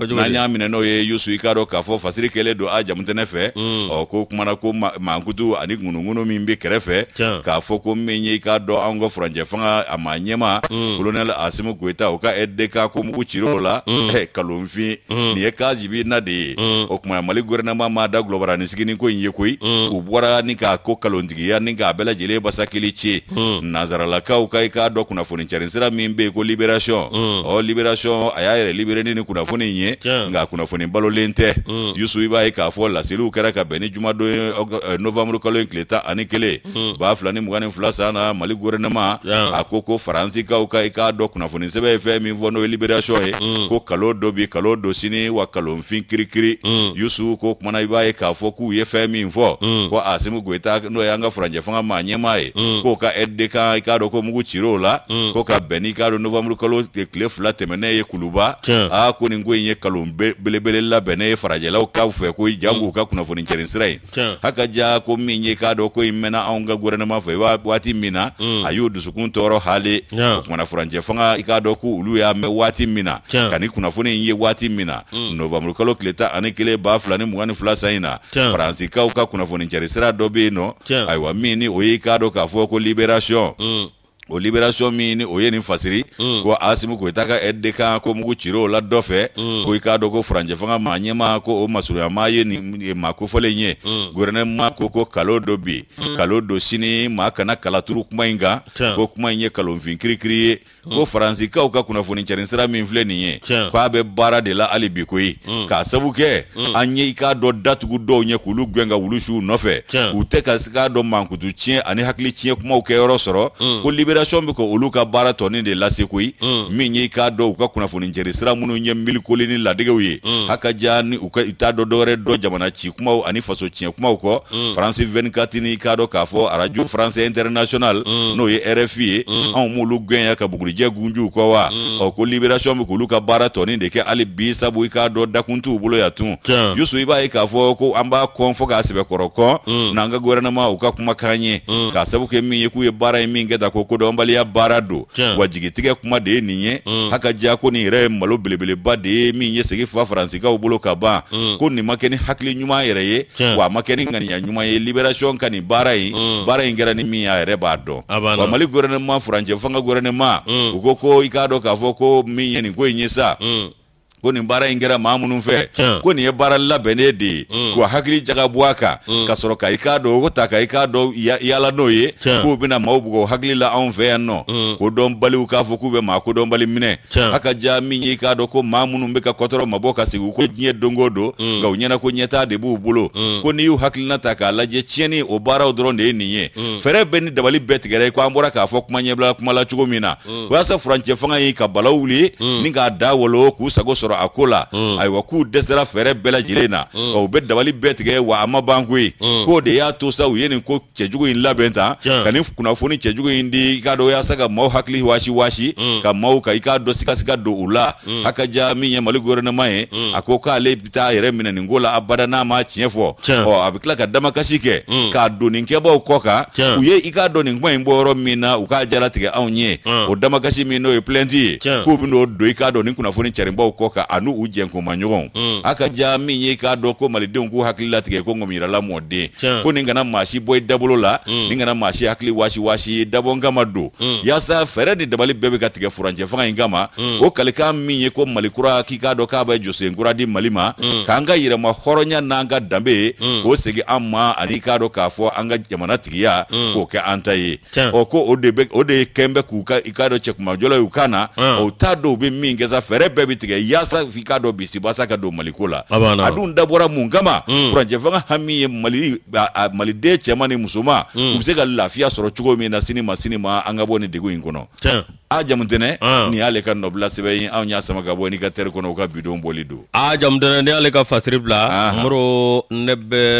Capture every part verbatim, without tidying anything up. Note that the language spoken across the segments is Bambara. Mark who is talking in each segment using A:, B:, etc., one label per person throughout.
A: n'an y'a minɛ n'o ye Yusu i k'a dɔn k'a fɔ fasiri kɛlen don a jamutɛnɛ fɛ ɔ ko kumana ko mankutu ani ŋunuŋunu min bɛ kɛrɛfɛ k'a fɔ ko min ye i k'a dɔn anw ka furancɛ fanga a ma ɲɛma colonel Asimu Goyita o ka aide de camp ko mugu cir'o la kalonfin nin ye cas jibina de ye o kuma Mali gouvernement ma da globara ni sigini ko in ye koyi u bɔra ni k'a ko kalontigiya ni k'a bɛɛ lajɛlen basakili ci nanzaralakaw ka i k'a dɔn kunnafoni carin sira min bɛ yen ko libération ɔ libération a y'a yɛrɛ libéré ni kunnafoni in ye nka kunnafoni balolen tɛ Yusu i b'a ye k'a fɔ laseliw kɛra ka bɛn ni jumadon ye novembre kalo in tile tan ani kelen ba fila ni mugan ni fila san na Mali gouvernement a ko ko faransikaw ka i k'a dɔn kunnafoni sɛbɛn ye fɛn min fɔ n'o ye libération ye ko kalo dɔ bi kalo dɔ sini wa kalonfin kirikiri Yusu ko kumana i b'a ye k'a fɔ k'u ye fɛn min fɔ ko Asimu Goyita n'o ye an ka furancɛ fanga maa ɲɛmaa ye k'o ka aide de camp i k'a dɔn ko mugu cir'o la ko ka bɛn n'i k'a dɔn novembre kalo tile fila tɛmɛnen ye kuluba a ko nin ko in ye kalon belebele labɛnnen ye farajɛlaw kaw fɛ ko jango ka kunnafoni cɛrin sira ye hakaja ko min ye k'a dɔn ko in mɛnna anw ka gouvernement fɛ waati min na a y'o dusukun tɔɔrɔ hali o kumana furancɛ fanga i k'a dɔn ko olu y'a mɛn waati min na ka ni kunnafoni in ye waati min na novembre kalo tile tan ani kelen ba fila ni mugan ni fila san in na faransikaw ka kunnafoni cɛrin sira dɔ bɛ yen nɔ ayiwa min ni o ye i k'a dɔn k'a fɔ ko libération o libération min ni o ye nin fasiri ko Asimu Goyita ka aide de camp ko mugu cir'o la dɔ fɛ ko i k'a dɔn ko furancɛ fanga maa ɲɛma ko o masurunyama ye nin maa kofɔlen ye gouvernement ko ko kalo dɔ bi kalo dɔ sini maa kana kala turu kuma in kan ko kuma in ye kalonfin kirikiri ye ko faransikaw ka kunnafoni cɛrin sira min filɛ nin ye k'a bɛ baara de la hali bi koyi k'a sabu kɛ an ye i k'a dɔn datugu dɔw ɲɛ k'olu gɛn ka wulusiw nɔfɛ u tɛ ka k'a dɔn mankutu tiɲɛ ani hakili tiɲɛ kumaw kɛ yɔrɔ sɔrɔ ko libération bɛ ka olu ka baara tɔnin de lase koyi min ye i k'a dɔn u ka kunnafoni cɛrin sira minnu ye milikoli ni ladegew ye hakaja ni u ka i t'a dɔn dɔwɛrɛ dɔn jamana ci kumaw ani faso tiɲɛ kumaw kɔ France vingt-quatre ni i k'a dɔn k'a fɔ radio France International n'o ye R F I ye anw m'olu gɛn ka bugurijɛ gunjuw kɔ wa ɔ ko libération bɛ k'olu ka baara tɔnin de kɛ hali bi sabu i k'a dɔn dakun t'u bolo yan tun Yusu i b'a ye k'a fɔ ko an b'a kɔn fɔ k'a sɛbɛkɔrɔ kɔn n'an ka gouvernement u ka kumakan ye k'a sabu kɛ min ye k'u ye baara in min kɛ ta ko kodɔnbaliya baara don wa jigitigɛ kuma de ye nin ye hakaja ko nin yɛrɛ ye malo belebeleba de ye min ye segi fa faransikaw bolo ka ban ko nin ma kɛ ni hakili ɲuman yɛrɛ ye wa a ma kɛ ni ŋaniya ɲuman ye libération ka nin baara in baara in kɛra ni min a yɛrɛ b'a dɔn wa Mali gouvernement furancɛ fanga gouvernement u ko ko i k'a dɔn k'a fɔ ko min ye nin ko in ye sa ko nin baara in kɛra maa minnu fɛ ko nin ye baara labɛnnen de ye k'u hakili jaga bɔ a kan ka sɔrɔ ka i k'a dɔn ko ta ka i k'a dɔn yaala n'o ye k'u bɛna maaw bugɔ hakili la anw fɛ yan nɔ ko dɔnbaliw k'a fɔ k'u bɛ maa kodɔnbali minɛ hakaja min ye i k'a dɔn ko maa minnu bɛ ka kɔtɔrɔ mabɔ ka sigi ko diɲɛ don o don nka u ɲɛna ko ɲɛtaa de b'u bolo ko n'i y'u hakilina ta k'a lajɛ tiɲɛni o baaraw dɔrɔn de ye nin ye fɛɛrɛ bɛɛ ni dabali bɛɛ tigɛra ye ko an bɔra k'a fɔ kuma ɲɛbila kuma la cogo min na walasa furancɛ fanga ye ka balaw wuli ni k'a da wolo k'u sago sɔrɔ a ko la ayiwa k'u dɛsɛra fɛɛrɛ bɛɛ lajɛlen na u bɛ dabali bɛɛ tigɛ wa a ma ban koyi k'o de y'a to sa u ye nin ko cɛjugu in labɛn tan ka nin kunnafoni cɛjugu in di i k'a dɔn yaasa ka maaw hakili waasi waasi ka maaw ka i k'a dɔn sikasika don u la hakaja min ye Mali gouvernement ye a ko k'ale bɛ taa yɛrɛ minɛ nin ko la abada n'a ma tiɲɛ fɔ ɔ a bɛ tila ka damakasi kɛ k'a don nin kɛbaaw kɔ kan u ye i k'a dɔn nin kuma in bɔ yɔrɔ min na u k'a jalatigɛ anw ye o damakasi min n'o ye plainte ye k'u bɛ n'o don i k'a dɔn nin kunnafoni carinbaw kɔ kan a n'u u jɛnkoma ɲɔgɔn a ka ja min ye k'a dɔn ko malidenw k'u hakili latigɛ ko ŋɔmiyirala mɔden ko nin kana maa si bɔ i dabolo la nin kana maa si hakili waasi waasi ye dabɔ kama don yaasa fɛɛrɛ ni dabali bɛɛ bɛ ka tigɛ furancɛ fanga in kama o kalikan min ye ko Mali kura k'i k'a dɔn k'a bɛ jɔsen kura di Mali ma k'an ka yɛrɛma hɔrɔnya n'an ka danbe ye k'o segin an ma ani k'a dɔn k'a fɔ an ka jamana tigiya k'o kɛ an ta ye ɔ ko o de bɛ o de kɛn bɛ k'u ka i k'a dɔn cɛkumajɔlaw y'u kan na o t'a dɔn u bɛ min kɛ sa fɛɛrɛ bɛɛ bɛ tigɛ yaasa f'i k'a dɔn bisibasa ka don Maliko la a dun dabɔra mun kama furancɛ fanga hami ye Mali maliden cɛman ni musoman u bɛ se ka lafiya sɔrɔ cogo min na sini ma sini ma an ka bɔ nin degun in kɔnɔ a jamutɛnɛ nin y'ale ka nɔbila sɛbɛn ye anw y'a sama ka bɔ n'i ka terre kɔnɔ u ka bidon bɔli don a jamutɛnɛ ni y'ale ka fasiri bila Moro ne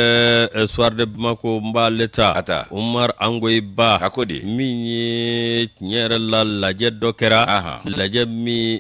A: bɛ soir de Bamako n b'ale ta Umar Angoyi Ba a ko de min ye tiɲɛ yɛrɛ la lajɛ dɔ kɛra lajɛ min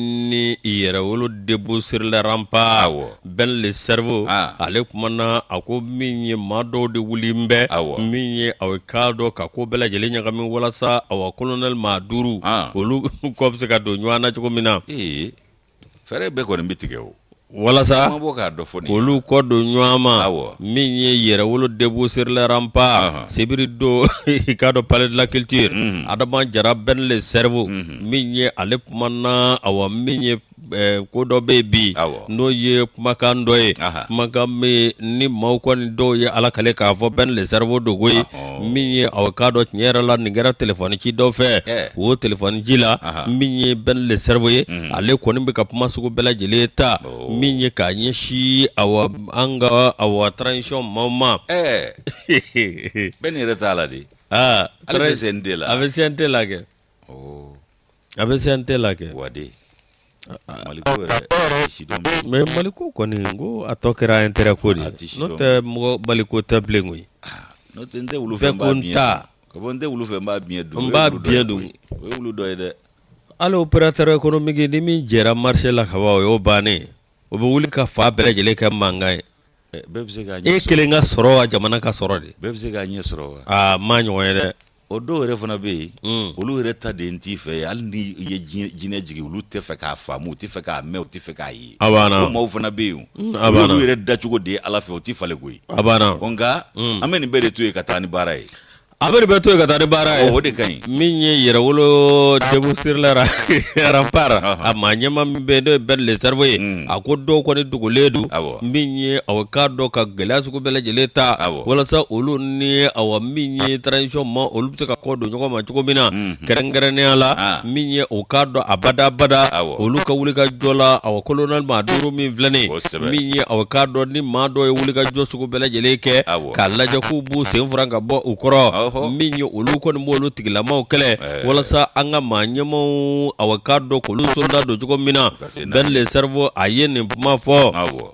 A: ni yɛrɛ wolo debout sur le rempart ben le cerveau ale kumana a ko min ye maa dɔw de wuli n bɛ min ye aw k'a dɔn ka ko bɛɛ lajɛlen ɲagami walasa aw colonel maa duuru olu kɔ bɛ se ka don ɲɔgɔn na cogo min na ee fɛɛrɛ bɛɛ kɔni bɛ tigɛ o
B: walasa olu ko do ɲɔama min ye yɛrɛwolo debout sur les remparts sibiri do i ka dɔ palais de la culture Adama Jara Ben le cerveau min ye ale kumana awa min ye ko dɔ bɛ bi n'o ye kumakan dɔ ye kumakan min ni maaw kɔni dɔw ye ala kale k'a fɔ Ben le cerveau dogo ye min ye aw ka dɔ tiɲɛ yɛrɛ la nin kɛra telefɔni ci dɔ fɛ o telefɔni ci la min ye Ben le cerveau ye ale kɔni bɛ ka kuma sugu bɛɛ lajɛlen ta min ye k'a ɲɛsin awa an ka awa transition maaw ma
A: Ben yɛrɛ t'a la de
B: aa
A: ale tɛ C N T la
B: a bɛ C N T la kɛ a bɛ C N T la kɛ
A: wade Maliko yɛrɛ sidɔn
B: mais Maliko kɔni ko a tɔ kɛra intérêt ko de n'o tɛ mɔgɔ Maliko tɛ bilen koyi
A: n'o tɛ n tɛ wulu fɛ n b'a biɲɛ ka bɔ n tɛ wulu fɛ n b'a biɲɛ dun
B: n b'a biɲɛ dun
A: o ye wulu dɔ ye dɛ
B: hali opérateur économique ni min jɛra marché la ka ban o y'o bannen o bɛ wuli ka fa bɛɛ lajɛlen kɛ mankan ye
A: bɛɛ bɛ se k'a ɲɛ sɔrɔ
B: e kelen ka sɔrɔ wa jamana ka sɔrɔ de
A: bɛɛ bɛ se k'a ɲɛ sɔrɔ wa
B: aa ma ɲɔgɔn ye dɛ
A: o dɔw yɛrɛ fana bɛ yen olu yɛrɛ ta de n t'i fɛ hali ni i ye jinɛ jigin olu tɛ fɛ k'a faamu u tɛ fɛ k'a mɛn u tɛ fɛ k'a ye
B: a banna
A: o maaw fana bɛ yen olu yɛrɛ dacogo de ye ala fɛ o tɛ falen koyi
B: a banna
A: nka an bɛ nin bɛɛ de to yen ka taa ni baara ye
B: a bɛ de bɛ to yen ka taa ni baara ye
A: o de ka ɲi
B: min ye yɛrɛwolo debout sur les remparts a maa ɲɛma min bɛ yen n'o ye Ben le cerveau ye a ko dɔw kɔni dogolen don min ye aw k'a dɔn ka gɛlɛya sugu bɛɛ lajɛlen ta walasa olu ni awa min ye transition ma olu bɛ se ka kɔ don ɲɔgɔn ma cogo min na kɛrɛnkɛrɛnnenya la min ye o k'a dɔn a bada bada olu ka wuli ka jɔ la awa colonel maa duuru min filɛ nin min ye aw k'a dɔn ni maa dɔ ye wuli ka jɔ sugu bɛɛ lajɛlen kɛ k'a lajɛ k'u b'u sen furan ka bɔ u kɔrɔ min ye olu kɔni b'olu tigilamaw kɛlɛ walasa an ka maa ɲɛmaw aw k'a dɔn k'olu soldat don cogo min na Ben le cerveau a ye nin kuma fɔ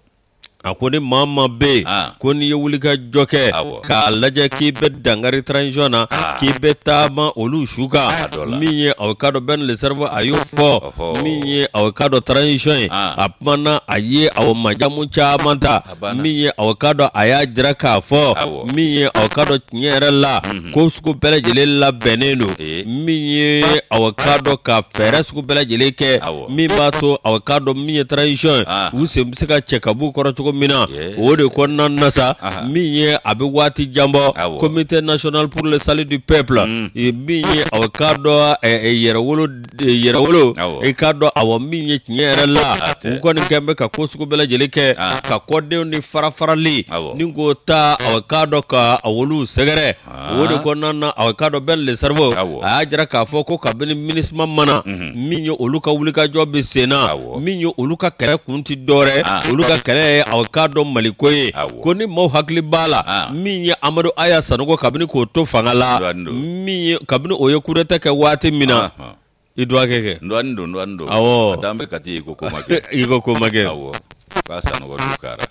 B: a ko ni maa ma bɛ yen ko n'i ye wuli ka jɔ kɛ k'a lajɛ k'i bɛ dangari transition na k'i bɛ taama olu su kan min ye aw k'a dɔn Ben le cerveau a y'o fɔ min ye aw k'a dɔn transition ye a kumana a ye aw majamu caman ta min ye aw k'a dɔn a y'a jira k'a fɔ min ye aw k'a dɔn tiɲɛ yɛrɛ la ko sugu bɛɛ lajɛlen labɛnnen don min ye aw k'a dɔn ka fɛɛrɛ sugu bɛɛ lajɛlen kɛ min b'a to aw k'a dɔn min ye transition ye u sen bɛ se ka cɛ ka b'u kɔrɔ cogo min na o de kɔnɔna na sa min ye a bɛ waati jan bɔ comité national pour le salut du peuple min ye aw k'a dɔn yɛrɛwolo yɛrɛwolo i k'a dɔn awɔ min ye tiɲɛ yɛrɛ la u kɔni kɛn bɛ ka ko sugu bɛɛ lajɛlen kɛ ka kɔdenw ni fara farali ni k'o ta aw k'a dɔn ka olu sɛgɛrɛ o de kɔnɔna na aw k'a dɔn Ben le cerveau a y'a jira k'a fɔ ko kabini MINUSMA mana min ye olu ka wulikajɔ bɛ sen na min ye olu ka kɛlɛ kun ti dɔwɛrɛ olu ka kɛlɛ ye aw k'a dɔn Maliko ye ko ni maaw hakili b'a la min ye Amadu Aya Sanogo kabini k'o to fanga la min ye kabini o ye coup d'état kɛ waati min na i dɔgɔkɛ kɛ
A: ndɔni don ndɔni don
B: awɔ
A: dan bɛ kati i ko ko ma kɛ
B: i ko ko ma kɛ
A: awɔ k'a Sanogo do kara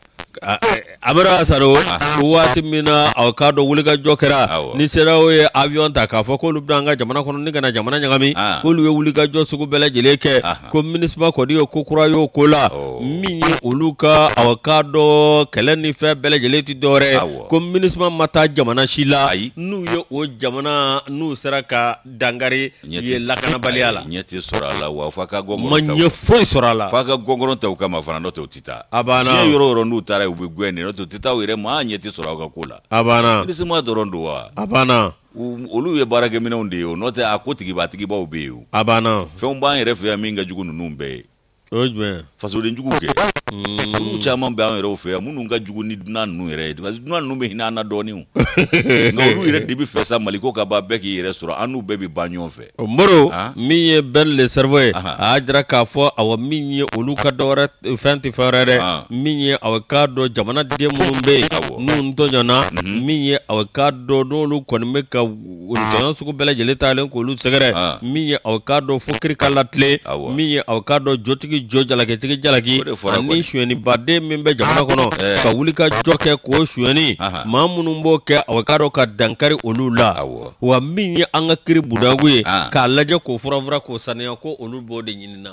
B: Amadu Aya Sanogo waati min na aw k'a dɔn wulikajɔ kɛra ni seraw ye avion ta k'a fɔ k'olu bɛ an ka jamana kɔnɔ ni kana jamana ɲagami k'olu ye wulikajɔ sugu bɛɛ lajɛlen kɛ ko MINUSMA kɔni ye ko kura y'o ko la min ye olu ka aw k'a dɔn kɛlɛ ni fɛn bɛɛ lajɛlen tɛ dɔwɛrɛ ko MINUSMA ma taa jamana si la n'u ye o jamana n'u sera ka dangari ye lakanabaliya la
A: ɲɛ tɛ sɔrɔ a la wa f'a ka gɔngɔrɔn
B: ma ɲɛ foyi sɔrɔ a la
A: f'a ka gɔngɔrɔn ta u kama fana n'o tɛ u tɛ taa
B: a banna
A: diɲɛ yɔrɔ yɔrɔ n'u taara u bɛ gɛn de n'o tɛ u tɛ taa u yɛrɛ maa ɲɛ tɛ sɔrɔ aw ka ko la
B: a banna
A: MINUSMA dɔrɔn don wa
B: a banna
A: olu ye baarakɛminɛnw de ye o n'o tɛ a ko tigibaatigibaw bɛ yen o
B: a banna
A: fɛnw b'an yɛrɛ fɛ yan min ka jugu ninnu bɛɛ ye
B: o ye jumɛn
A: fasoden jugu kɛ olu caman bɛ an yɛrɛw fɛ yan minnu ka jugu ni dunan ninnu yɛrɛ ye parce que dunan ninnu bɛ hinɛ an na dɔɔnin o nka olu yɛrɛ de bɛ fɛ sa Maliko ka ban bɛɛ k'i yɛrɛ sɔrɔ an n'u bɛɛ bɛ ban ɲɔgɔn fɛ
B: o Moro min ye Ben le cerveau ye a y'a jira k'a fɔ awɔ min ye olu ka dɔwɛrɛ fɛn tɛ fɛn wɛrɛ dɛ min ye aw k'a dɔn jamana den minnu bɛ yen n'u tɔɲɔna min ye aw k'a dɔn n'olu kɔni bɛ ka tɔɲɔ sugu bɛɛ lajɛlen talen k'olu sɛgɛrɛ min ye aw k'a dɔn fo kiri ka latilen min ye aw k'a dɔn jotigi jo jalakitigi jalaki ani suyɛni baden min bɛ jamana kɔnɔ ka wuli ka jɔ kɛ k'o suyɛni maa minnu b'o kɛ aw k'a dɔn ka dankari olu la wa min ye an ka kiri budagu ye k'a lajɛ k'o furafura k'o saniya ko olu b'o de ɲinina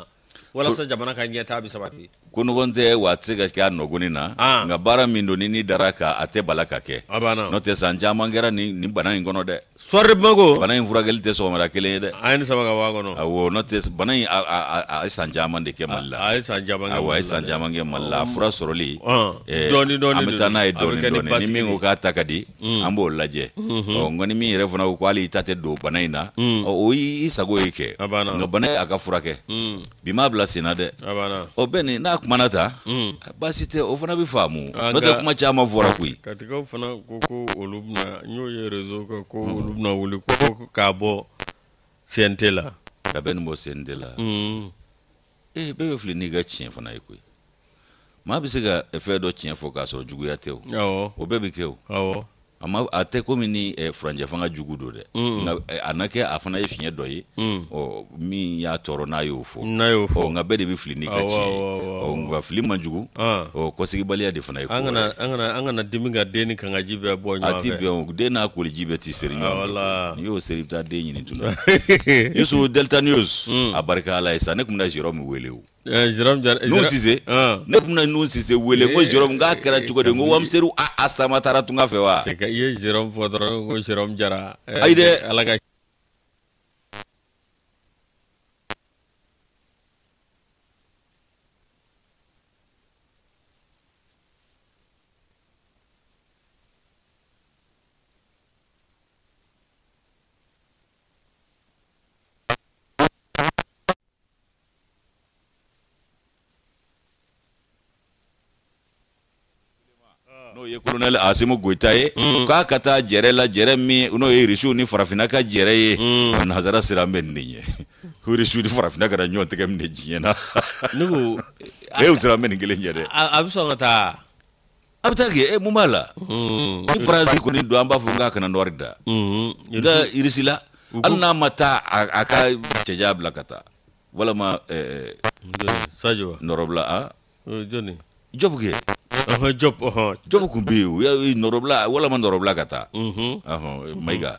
B: wala sa jamana ka ɲɛtaa bi sabati
A: ko ɲɔgɔn tɛ wa a tɛ se ka kɛ a nɔgɔni na nka baara min don ni ni dara ka a tɛ bala ka kɛ n'o tɛ san caman kɛra nin bana in kɔnɔ dɛ
B: sɔri mago
A: bana in furakɛli tɛ sɔgɔmada kelen ye dɛ
B: a ye nin saba ka bɔ a kɔnɔ
A: awɔ n'o tɛ bana in a ye san caman de kɛ Mali la
B: a ye san caman kɛ
A: awɔ a ye san caman kɛ Mali la a fura sɔrɔli
B: dɔɔni dɔɔni
A: an bɛ taa n'a ye dɔɔni dɔɔni ni min ko k'a ta ka di an b'o lajɛ ɔ nka ni min yɛrɛ fana ko hali i ta tɛ don bana in na o y'i sago ye kɛ nka bana a ka furakɛ bi m'a bila sen na dɛ o bɛ nin n'a kumana ta baasi tɛ o fana bɛ faamu n'o tɛ kuma caman fɔra koyi
B: katikaw fana ko ko olu bɛna n y'o ye réseau kan ko olu bɛna wuli ko k'a bɔ C N T la
A: ka bɛ nin bɔ C N T la ee bɛɛ bɛ fili n'i ka tiɲɛ fana ye koyi maa bɛ se ka fɛn dɔ tiɲɛ fɔ k'a sɔrɔ juguya tɛ o o bɛɛ bɛ kɛ o a tɛ komi ni furanjɛ fanga jugu don dɛ nka a na kɛ a fana ye fiɲɛ dɔ ye ɔ min y'a tɔɔrɔ n'a y'o fɔ
B: n'a y'o fɔ
A: nka bɛɛ de bɛ fili n'i ka tiɲɛ ye nka fili man jugu ɔ kɔsigibaliya de fana ye ko
B: an kana an kana an kana dimi ka den ni kangaji bɛɛ bɔ ɲɔgɔn fɛ
A: a ti bɛn den n'a koliji bɛɛ ti seri ɲɔgɔn fɛ n'i y'o seri i bɛ taa den ɲini tun la Yusu Delta News a barika Ala ye sa ne tun bɛna Jérôme wele o Nun Sise ne tun bɛna Nun Sise wele ko Jérôme k'a kɛra cogo di n ko wamisɛriw a sama taara tunga fɛ wa
B: i ye Jérôme fɔ dɔrɔn ko Jérôme Jara
A: ayi dɛ
B: Ala ka
A: n'o ye colonel Asimu Goita ye k'a ka taa jɛrɛ la jɛrɛ min n'o ye Irisiw ni Farafinna ka jɛrɛ ye nanzara sera an bɛ nin de ɲɛ Irisiw ni Farafinna ka ɲɔgɔn tɛgɛ minɛ diɲɛ na
B: ne ko
A: e sera an bɛ nin kelen ɲɛ dɛ
B: a bɛ sɔn ka taa
A: a bɛ taa kɛ e mun b'a la ni Faransi kɔni don an b'a fɔ k'a kana nɔri da nka Irisi la hali n'a ma taa a ka cɛja bila ka taa walama
B: Sadio
A: nɔrɔbila a
B: jɔnni
A: Job kɛ
B: Job
A: Job kun bɛ yen nɔrɔbila walama nɔrɔbila ka taa Mayiga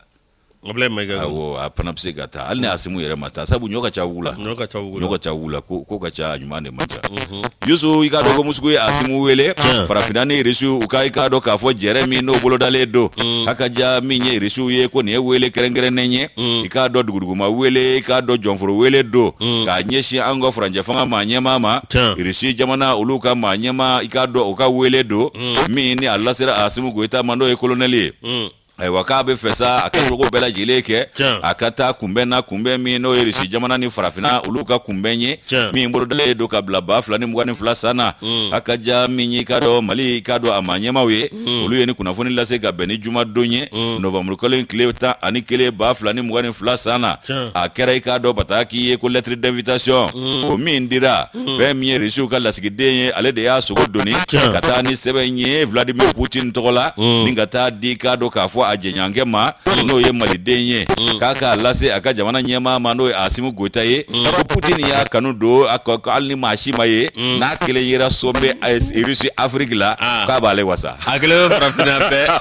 A: awɔ a fana bɛ se ka taa hali ni Asimu yɛrɛ ma taa sabu ɲɔ ka ca Wugu la ɲɔ ka ca Wugu la ko ka ca ɲuman de man ca Yusu i k'a dɔn ko Musuku ye Asimu wele Farafinna ni Irisiw u ka i k'a dɔn k'a fɔ jɛrɛ min n'o bolodalen don a ka ja min ye Irisiw ye ko nin ye wele kɛrɛnkɛrɛnnen ye i k'a dɔn duguduguma wele i k'a dɔn jɔnforo wele don k'a ɲɛsin an ka furanjɛ fanga maa ɲɛmaa ma Irisi jamana olu ka maa ɲɛmaa i k'a dɔn u ka wele don min ni a lasera Asimu Goita ma n'o ye colonel ye ayiwa k'a bɛ fɛ sa a ka jogo bɛɛ lajɛlen kɛ a ka taa kunbɛn na kunbɛn min n'o ye Irisi jamana ni Farafinna olu ka kunbɛn ye min bolodalen don ka bila ba fila ni mugan ni fila san na a ka ja min ye i k'a dɔn Mali i k'a dɔn a maa ɲɛmaaw ye olu ye ni kunnafoni lase ka bɛn ni jumadon ye novembre kalo in tile tan ani kelen ba fila ni mugan ni fila san na a kɛra i k'a dɔn Bataki ye ko lettre d'invitation o min dira fɛn min ye Irisiw ka lasigiden ye ale de y'a sogo doni ka taa ni sɛbɛn ye Vladimir Poutine tɔgɔ la ni ka taa di k'a dɔn k'a fɔ a jɛɲankɛ ma n'o ye maliden ye k'a k'a lase a ka jamana ɲɛmaa ma n'o ye Asimu Goita ye ko Poutine y'a kanu don hali ni maa si ma ye n'a kelen yera Sombe Irisi Afrique la k'a b'ale wasa
B: a kelen bɛ Farafinna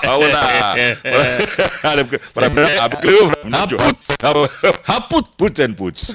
B: bɛɛ
A: Farafinna a kelen bɛ Farafinna jɔ haput put and puts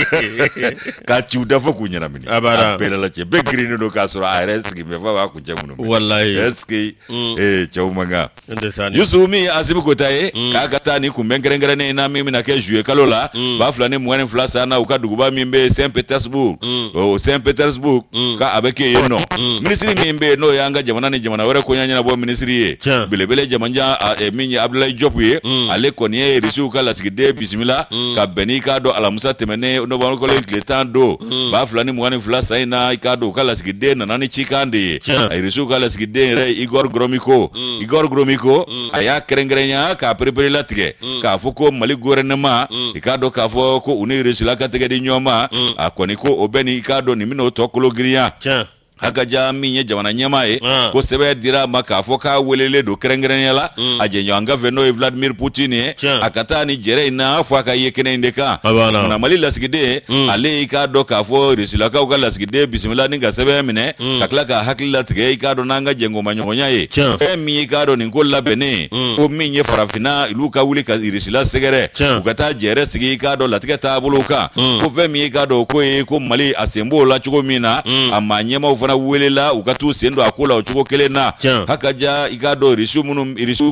A: k'a ciw da fɔ k'u ɲɛnamini a bɛɛ lajɛ bɛɛ girinnen don k'a sɔrɔ a yɛrɛ sigi mɛ f'a b'a kun cɛ minnu
B: wallahi
A: est-ce que cɛw man kan Yusu min Asimu Goita ye k'a ka taa ni kunbɛn kɛrɛnkɛrɛnnen na min bɛna kɛ juillet kalo la ba fila ni mugan ni fila san na u ka duguba min bɛ Saint Petersburg o Saint Petersburg k'a bɛ kɛ yen nɔ minisiri min bɛ yen n'o y'an ka jamana ni jamana wɛrɛ koɲɛ ɲɛnabɔ minisiri ye belebele jamanjan min ye Abdulayi Diop ye ale kɔni ye Irisiw ka lasigiden bisimila ka bɛn n'i k'a dɔn alamisa tɛmɛnen novembre kalo in tile tan don ba fila ni mugan ni fila san in na i k'a dɔn u ka lasigiden nana ni cikan de ye Irisiw ka lasigiden yɛrɛ Igor Gromyko Igor Gromyko a y'a kɛrɛnkɛrɛnya k'a perepere latigɛ k'a fɔ ko Mali gouvernement i k'a dɔn k'a fɔ ko u ni Irisila ka tɛgɛ di ɲɔgɔn ma a kɔni ko o bɛ ni i k'a dɔn nin bɛna o tɔ kolo girinya hakaja min ye jamana ɲɛma ye ko sɛbɛ dira ma k'a fɔ k'a welele don kɛrɛnkɛrɛnnenya la a jɛɲɔgɔn fɛ n'o ye Vladimir Poutine ye a ka taa ni jɛrɛ in na fɔ a ka ye kɛnɛ in de kan mana Mali lasigiden ale i k'a dɔn k'a fɔ Rusilakaw ka lasigiden bisimila ni ka sɛbɛn minɛ ka tila ka hakili latigɛ i k'a dɔn n'an ka jɛngoma ɲɔgɔnya ye fɛn min i k'a dɔn nin ko labɛnnen ko min ye farafinna olu ka wuli ka Rusila sɛgɛrɛ u ka taa jɛrɛ sigi i k'a dɔn latigɛ taabolo kan ko fɛn min i k'a dɔn ko ye ko Mali a sen b'o la cogo min na a maa ɲɛmaw fana welela u ka t'u sen don a ko la o cogo kelen na hakaja i k'a dɔn Rusiw minnu Rusiw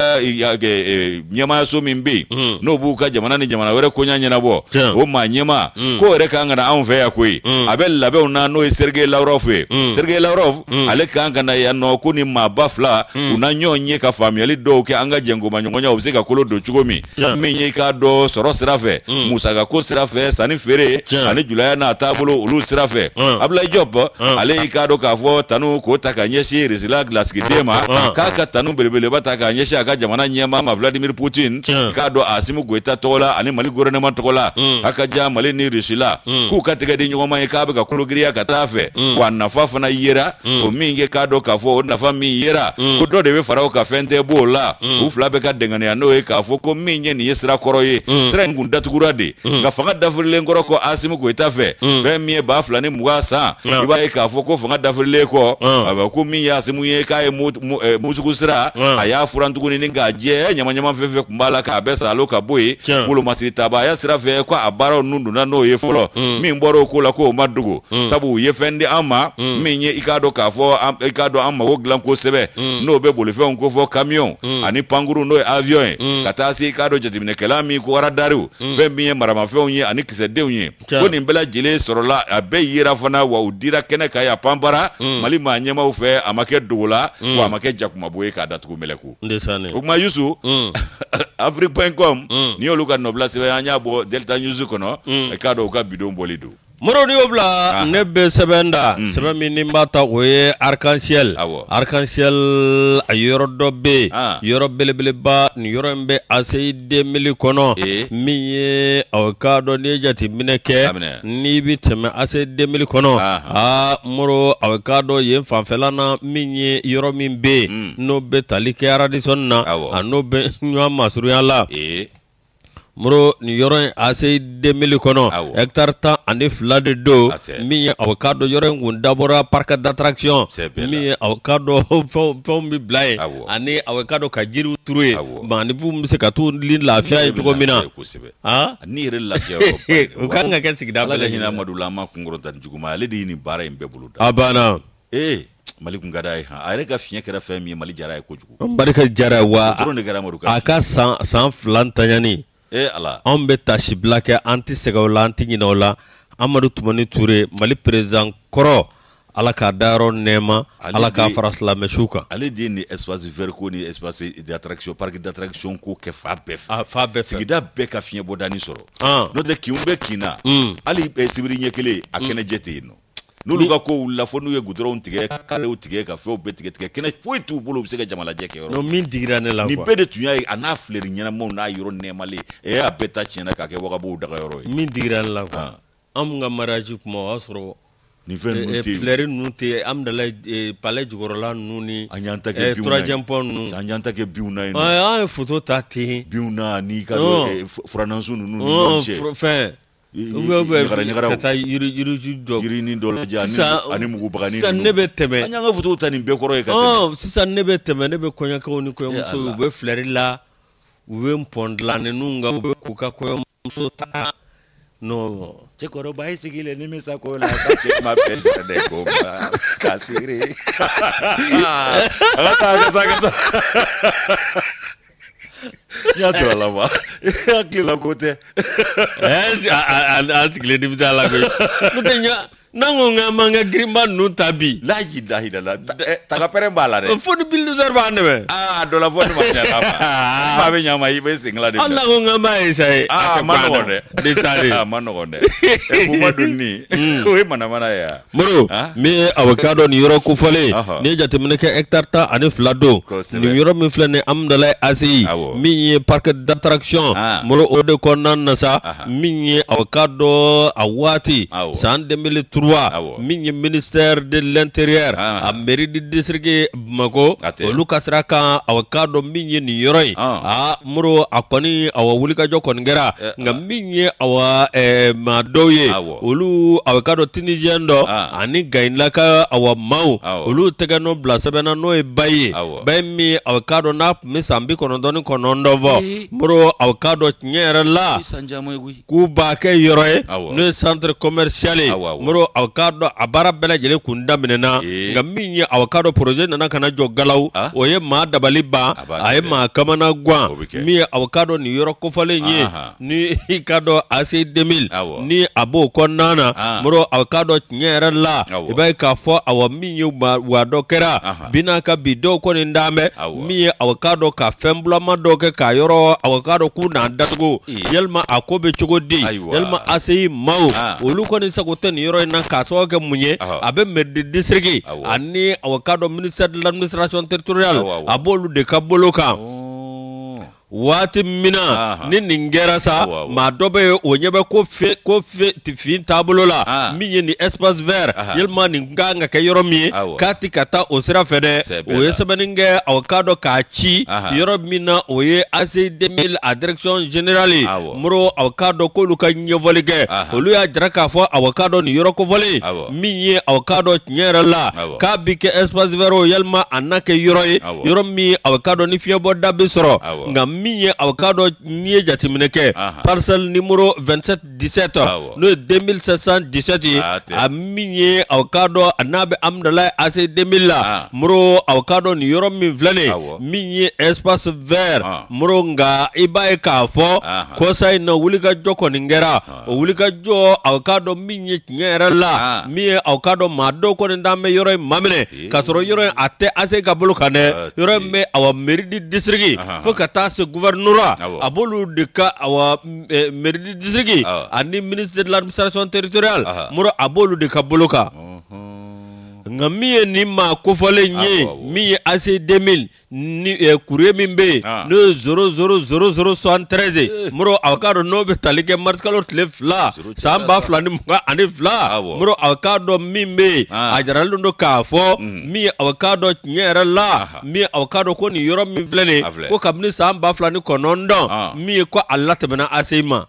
A: ɲɛmaayaso min bɛ yen n'o b'u ka jamana ni jamana wɛrɛ koɲa ɲɛnabɔ o maa ɲɛma ko yɛrɛ kan ka na anw fɛ yan koyi a bɛ labɛnw na n'o ye Sergei Lavrov ye Sergei Lavrov ale kan ka na yan nɔ ko ni maaba fila u na ɲɔgɔn ye ka faamuyali dɔw kɛ an ka jɛngoma ɲɔgɔnya u bɛ se ka kolo don cogo min min ye i k'a dɔn sɔrɔ sira fɛ musakako sira fɛ sanni feere ani julaya n'a taabolo olu sira fɛ Abdoulaye Diop ale y'i k'a dɔn k'a fɔ tanu k'o ta ka ɲɛsin Rusila lasigiden ma k'a ka tanu belebeleba ta k'a ɲɛsin a ka jamana ɲɛmaa ma Vladimir Poutine k'a dɔn Assimi Goïta tɔgɔ la ani Mali gouvernement tɔgɔ la hakaja Mali ni Rusila k'u ka tɛgɛ di ɲɔgɔn ma ye k'a bɛ ka kologiriya ka taa fɛ wa nafa fana yera o min ye k'a dɔn k'a fɔ o nafa min yera ko dɔ de bɛ fara o ka fɛn tɛ b'o la u fila bɛ ka dɛŋaniya n'o ye k'a fɔ ko min ye nin ye sira kɔrɔ ye sira in kun datugura de nka fanga dafirilen kɔrɔ kɔ Assimi Goïta fɛ fɛn min ye ba fila ni mugan san i b'a ye k'a fɔ ko fanga dafirilen kɔ a bɛ ko min ye Assimi ye k'a ye musugu sira a y'a furan tuguni ni k'a jɛ ɲamaɲama fɛn fɛn kun b'a la k'a bɛɛ salo ka bɔ yen wolomasiri tabaya sira fɛ ko a baaraw nun donna n'o ye fɔlɔ min bɔra o ko la k'o ma dogo sabu u ye fɛn di an ma min ye i k'a dɔn k'a fɔ i k'a dɔn an mago dilan kosɛbɛ n'o bɛ bolifɛnw ko fɔ camion ani pankuru n'o ye avion ye ka taa se i k'a dɔn jateminɛkɛla min ko radariw fɛn min ye maramafɛnw ye ani kisɛdenw ye ko nin bɛɛ lajɛlen sɔrɔla a bɛɛ yera fana wa u dira kɛnɛ kan yan panbara Mali maa ɲɛmaw fɛ a ma kɛ dogo la wa a ma kɛ jakumabo ye k'a datugu mɛlɛku o kuma Yusu Afrique point com ni y'olu ka nɔbila sɛbɛn an y'a bɔ Delta News kɔnɔ i k'a dɔn u ka bidon bɔli don
B: Moro ni y'o bila ne bɛ sɛbɛn da sɛbɛn min ni n b'a ta o ye Arc-en-Ciel Arc-en-Ciel a yɔrɔ dɔ bɛ yen yɔrɔ belebeleba nin yɔrɔ in bɛ A C I deux mille kɔnɔ min ye aw k'a dɔn n'i ye jateminɛ kɛ n'i bɛ tɛmɛ A C I deux mille kɔnɔ aa Moro aw k'a dɔn yen fanfɛla na min ye yɔrɔ min bɛ yen n'o bɛ tali kɛ Radisson na a n'o bɛ ɲɔgɔn masurunya la Moro nin yɔrɔ in A C I deux mille kɔnɔ hectare tan ani fila de don min ye aw k'a dɔn yɔrɔ in kun dabɔra parc d'attraction min ye aw k'a dɔn fɛnw fɛnw bɛ bila yen ani aw k'a dɔn ka jiriw turu yen maanifinw bɛ se ka t'u ni lafiya ye cogo min na
A: ni yɛrɛ lafiya
B: o kan ka kɛ sigida bɛɛ
A: lajɛlen Amadu la an ma kunkɔrɔta ni juguman ale de ye nin baara in bɛɛ bolo da
B: a banna
A: ee Mali kun ka d'a ye a yɛrɛ ka fiɲɛ kɛra fɛn min ye Mali diyara ye kojugu
B: barika diyara wa a ka san san fila ntanyani
A: Eh ala
B: anw bɛ tasibila kɛ an tɛ sɛgɛn o la an tɛ ɲinɛ o la Amadu Tumani Ture Mali président kɔrɔ ala k'a dayɔrɔ nɛɛma ala k'a fara silamɛsiw kan
A: ale de ye nin espace vert ko ni espace d'attraction parc d'attraction ko kɛ fa bɛɛ fɛ
B: fa bɛɛ fɛ
A: sigida bɛɛ ka fiɲɛ bɔdani sɔrɔ n'o tɛ kinw bɛ kin na hali sibiri ɲɛ kelen a kɛnɛjɛ tɛ yen nɔ n'olu ka ko wulila fo n'u ye goudron tigɛ kalew tigɛ ka fɛnw bɛɛ tigɛ tigɛ kɛnɛ foyi t'u bolo u bɛ se ka jamalajɛ kɛ yɔrɔ
B: min digira ne la
A: nin bɛɛ de tun y'a ye a n'a filɛri ɲɛnamaw n'a yɔrɔ nɛɛmalen ɛ a bɛɛ ta tiɲɛna k'a kɛ wagabow dagayɔrɔ ye
B: min digira ne la quoi an ka mariage kuma o y'a sɔrɔ
A: nin fɛn ninnu tɛ
B: filɛri ninnu tɛ an dala palais jukɔrɔla ninnu ni
A: an y'an ta kɛ biw na
B: troisième pont ninnu
A: an y'an ta kɛ biw na yen
B: an ye photo ta ten
A: biw na ni ka furanansu ninnu ni ɲɔgɔn cɛ
B: fɛn ka taa yiri yiri dɔ
A: yirini dɔ lajɛ ani mugubagani
B: sisan ne bɛ tɛmɛ
A: an y'an ka photo ta nin bɛɛ kɔrɔ ye ka tɛmɛ
B: sisan ne bɛ tɛmɛ ne bɛ kɔɲɔkɛw ni kɔɲɔmusow u bɛ filɛri la u bɛ pɔn dilannen kan u bɛ k'u ka kɔɲɔmuso ta non
A: cɛkɔrɔba ye sigilen ni min sa ko la ka kɛ ma bɛɛ sɛnɛ dɛ ko ka siri ala taa ka taa ka taa y'a to a la wa hakili la ko tɛ
B: a sigilen nimisa la koyi n'o tɛ ɲa n'an ko k'an b'an ka girinba ninnu ta bi
A: laji dahi da la taga pɛrɛn b'a la dɛ
B: fo ni bulldozer b'an dɛmɛ
A: aa dɔ la fo ni ma ɲa la ma maa bɛ ɲa ma i bɛ sen la de
B: hali n'an ko k'an b'a essayer
A: aa ma nɔgɔn dɛ
B: desale
A: a ma nɔgɔn dɛ kuma dunni o ye manamana ye wa
B: Moro min ye avocat dɔ nin yɔrɔ kofɔlen n'i ye jateminɛ kɛ hectare tan ani fila don nin yɔrɔ min filɛ nin Amudalayi A C I min ye parc d'attraction Moro o de kɔnɔna na sa min ye avocat dɔ a waati san deux mille trois trois min ye ministère de l'intérieur a mairie du district Bamako olu kasira kan aw ka dɔn min ye nin yɔrɔ in a muru a kɔni aw wulikajɔ kɔni kɛra nka min ye aw maa dɔw ye olu aw ka dɔn Tunisien dɔ ani Gayinlaka aw maaw olu tɛgɛ nɔ bila sɛbɛnna n'o ye ba ye ba ye min aw ka dɔn n'a tun bɛ san bi kɔnɔntɔn ni kɔnɔntɔn fɔ muru aw ka dɔn tiɲɛ yɛrɛ la k'u b'a kɛ yɔrɔ ye n'o ye centre commercial ye muru aw ka dɔn a baara bɛɛ lajɛlen kun daminɛna nka min ye aw ka dɔn projet nana ka na jɔ Galaw o ye maa dabali ban a ye maa kamana gan min ye aw ka dɔn nin yɔrɔ kofɔlen ye ni i ka dɔn A C deux mille ni a b'o kɔnɔna na muru aw ka dɔn tiɲɛ yɛrɛ la i b'a ye k'a fɔ aw min ye wa dɔ kɛra bina ka bi dɔw kɔni dame min ye aw ka dɔn ka fɛn bulama dɔw kɛ k'a yɔrɔ aw ka dɔn k'u n'a datugu yalima a ko bɛ cogo di yalima A C I maaw olu kɔni sago tɛ nin yɔrɔ in na k'a sababu kɛ mun ye a bɛ mairie du district ani aw ka dɔn ministère de l'administration territoriale a b'olu de ka bolo kan waati min na ni nin kɛra sa maa dɔ bɛ o ɲɛ bɛ ko fe ko fe fin taabolo la min ye nin espace vert yalima nin kan ka kɛ yɔrɔ min ye k'a ti ka taa o sira fɛ dɛ o ye sɛbɛnni kɛ aw ka dɔn k'a ci yɔrɔ min na o ye A C deux mille a direction générale muru aw ka dɔn k'olu ka ɲɛfɔli kɛ olu y'a jira k'a fɔ aw ka dɔn nin yɔrɔ kofɔlen min ye aw ka dɔn tiɲɛ yɛrɛ la k'a bi kɛ espace vert o yalima a na kɛ yɔrɔ ye yɔrɔ min aw ka dɔn ni fiɲɛbɔ da bɛ sɔrɔ nka min ye aw ka dɔn n'i ye jateminɛ kɛ parcelle numéro vingt-sept dix-sept n'o ye deux mille sept cent dix-sept ye a min ye aw ka dɔn a n'a bɛ Amdalayi A C deux mille la muru aw ka dɔn nin yɔrɔ min filɛ nin ye min ye espace vert muru nka i b'a ye k'a fɔ kɔsa in na wulikajɔ kɔni kɛra o wulikajɔ aw ka dɔn min ye tiɲɛ yɛrɛ la min ye aw ka dɔn maa dɔw kɔni t'an bɛ yɔrɔ in maminɛ k'a sɔrɔ yɔrɔ in a tɛ A C ka bolo kan dɛ yɔrɔ in bɛ aw mairie du district fo ka taa se gouverneur a b'olu de ka aw mairie du district ani ministre de l'administration territoriale muru a b'olu de ka bolo kan nka min ye nin maa kofɔlen ye min ye A C deux mille ni courrier min bɛ yen n'o ye zéro zéro zéro zéro soixante-treize muru aw ka dɔn n'o bɛ tali kɛ mars kalo tile fila san ba fila ni mugan ani fila muru aw ka dɔn min bɛ yen a jaralen don k'a fɔ min ye aw ka dɔn tiɲɛ yɛrɛ la min aw ka dɔn ko nin yɔrɔ min filɛ nin ye ko kabini san ba fila ni kɔnɔntɔn min ye ko a latɛmɛna A C I ma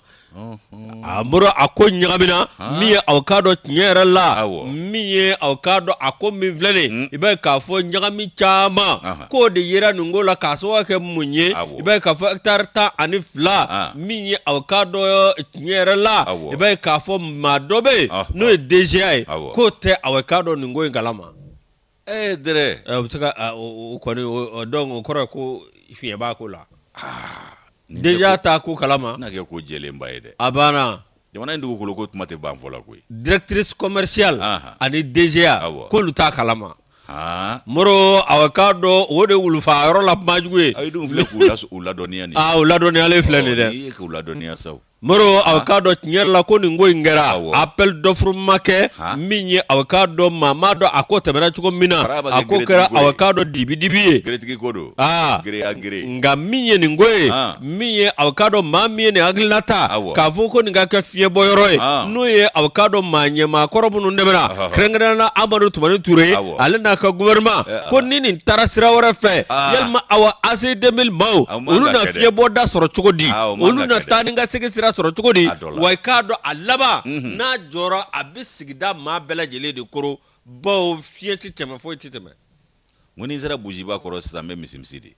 B: a muru a ko ɲagamina min ye aw ka dɔn tiɲɛ yɛrɛ la min ye aw ka dɔn a ko min filɛ nin i b'a ye k'a fɔ ɲagami caman k'o de yera nin ko la k'a sababu kɛ mun ye i b'a ye k'a fɔ hectare tan ani fila min ye aw ka dɔn tiɲɛ yɛrɛ la i b'a ye k'a fɔ maa dɔ bɛ yen n'o ye D G A ye k'o tɛ aw ka dɔn nin ko in kalama
A: ee dɛrɛ
B: o bɛ se ka o kɔni o dɔn o kɔrɔ ye ko fiɲɛ b'a ko la déjà ta ko kalama
A: n'a kɛ ko jɛlenba ye dɛ
B: a banna
A: jamana in dugukolo ko kuma tɛ ban fɔlɔ koyi
B: directrice commerciale ani D G A k'olu t'a kalama muru aw ka dɔn o de wulufa yɔrɔ la kuma jugu ye
A: ayi dun filɛ k'u ladɔnniya nin
B: ah o ladɔnniyalen filɛ nin dɛ
A: n'i ye k'u ladɔnniya sa
B: muru aw ka dɔn tiɲɛ yɛrɛ la ko nin ko in kɛra appel d'offre ma kɛ min ye aw ka dɔn maa m'a dɔn a ko tɛmɛna cogo min na a ko kɛra aw ka dɔn dibi dibi ye
A: geretigi ko don
B: ah
A: gere a gere
B: nka min ye nin ko ye min ye aw ka dɔn maa min ye nin hakilina ta k'a fɔ ko nin ka kɛ fiɲɛbɔ yɔrɔ ye n'o ye aw ka dɔn maa ɲɛmaakɔrɔ minnu dɛmɛna kɛrɛnkɛrɛnnenya Amadu Tumani Ture ale n'a ka gouvernement ko ni nin taara sira wɛrɛ fɛ yalima aw A C deux mille maaw olu na fiɲɛbɔ da sɔrɔ cogo di olu na taa ni ka segin sira sɔrɔ cogo di wa i k'a dɔn a laban n'a jɔra a bɛ sigida maa bɛɛ lajɛlen de koro bawo fiɲɛ tɛ tɛmɛ foyi tɛ tɛmɛ.
A: Ngo ni sera Bujiba kɔrɔ sisan bɛ misimisi de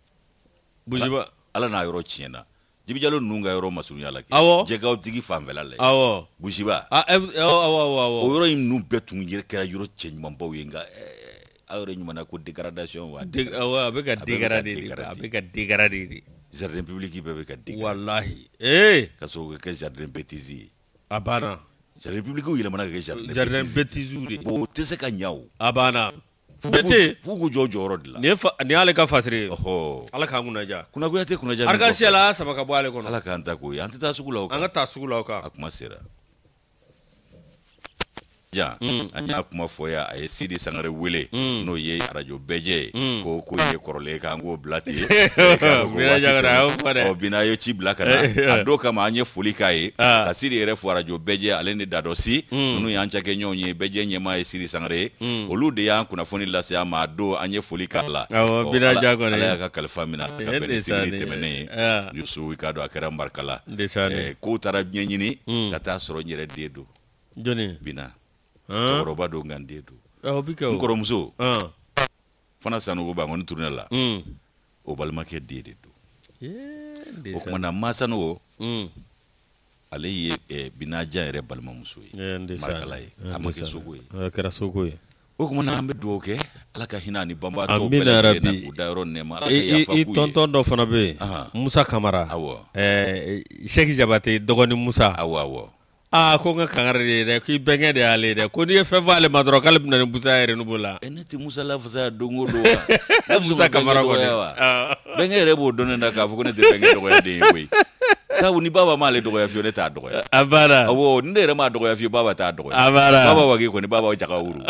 B: Bujiba
A: ala n'a yɔrɔ tiɲɛna Jibi Jalo ninnu ka yɔrɔ masurunya la
B: awɔ
A: jɛgɛw tigi fanfɛla la
B: awɔ
A: Bujiba
B: awɔ awɔ awɔ
A: o yɔrɔ in ninnu bɛɛ tun kɛra yɔrɔ cɛ ɲumanbaw ye nka a yɔrɔ ɲuman na ko dégradation wa
B: awɔ a bɛ ka dégrader a bɛ ka dégrader de
A: jardin public bɛɛ bɛ ka dégrader
B: wallahi eh
A: ka sɔrɔ ka kɛ jardin bêtise ye
B: a banna
A: jardin public yɛlɛmana ka kɛ jardin
B: jardin bêtise de
A: bon o tɛ se ka ɲa o
B: a banna bete
A: fu k'u jɔ jɔyɔrɔ de la
B: ni ni ale ka fasiri
A: ɔhɔ
B: ala k'an kunnaja
A: kunnagoya tɛ kunnaja
B: argasi ala sama ka bɔ ale kɔnɔ
A: ala k'an ta ko ye an tɛ taa sugu la o kan
B: an ka taa sugu la o kan
A: a kuma sera jan an y'a kuma fɔ ya a ye Sidi Sangare wele n'o ye radio bɛjɛ ko ko ye kɔrɔlen kan ko bila ten
B: Bina Jagara
A: ɔ Bina ye ci bila ka na a don kama an ye foli k'a ye ka Sidi yɛrɛ fɔ radio bɛjɛ ale ni Dadɔ Si ninnu y'an cakɛɲɔgɔnw ye bɛjɛ ɲɛmaa ye Sidi Sangare olu de y'an kunnafoni lase an ma a don an ye foli k'a la
B: Bina Jagara
A: ala y'a ka kalifa minɛ ka bɛn ni sibiri tɛmɛnen Yusu i k'a dɔn a kɛra marikala kow taara ɲɛɲini ka taa sɔrɔ n yɛrɛ den don
B: jɔnni
A: Bina cɛkɔrɔba don nka n den don n kɔrɔmuso Fana Sanogo b'a kɔni tournée la o balimakɛ den de don o kumana Masa Sanogo ale ye Bina Jan yɛrɛ balimamuso ye marikala ye a ma kɛ Sogo ye
B: a kɛra Sogo ye
A: o kumana an bɛ dugawu kɛ ala ka hinɛ ani banbaatɔ bɛɛ lajɛlen na k'u da yɔrɔ nɛɛma ala ka yafa k'u ye i tɔntɔn dɔ fana bɛ yen Musa Kamara
B: awɔ Sɛki Jabate dɔgɔnin Musa
A: awɔ awɔ
B: aa ko n ka kangari de ye dɛ k'i bɛnkɛ de y'ale ye dɛ ko n'i ye fɛn fɔ ale ma dɔrɔn k'ale bɛna ni Musa yɛrɛ n'u b'o la
A: ne tɛ Musa lafasaya don o don wa
B: Musa Kamara kɔni
A: bɛnkɛ yɛrɛ b'o dɔn ne na k'a fɔ ko ne tɛ bɛnkɛ dɔgɔya den ye koyi sabu ni baba m'ale dɔgɔya fiyewu ne t'a dɔgɔya
B: a banna
A: awɔ ni ne yɛrɛ m'a dɔgɔya fiyewu baba t'a dɔgɔya
B: a banna
A: baba wa k'i kɔni baba o jaga wuru